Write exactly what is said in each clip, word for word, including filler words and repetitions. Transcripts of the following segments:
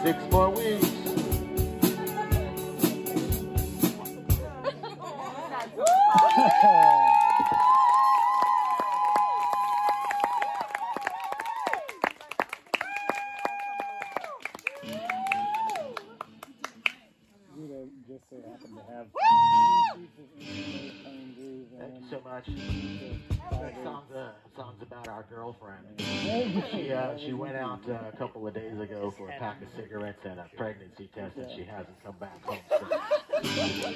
Six more weeks. Just so happen to have Thank you so much. That song's, uh, song's about our girlfriend. She uh, she went out uh, a couple of days ago for a pack of cigarettes and a pregnancy test, and she hasn't come back home since.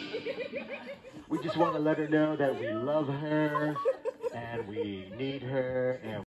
We just want to let her know that we love her and we need her and